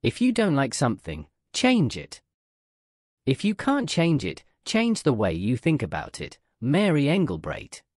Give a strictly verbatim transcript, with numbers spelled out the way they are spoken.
If you don't like something, change it. If you can't change it, change the way you think about it. Mary Engelbreit.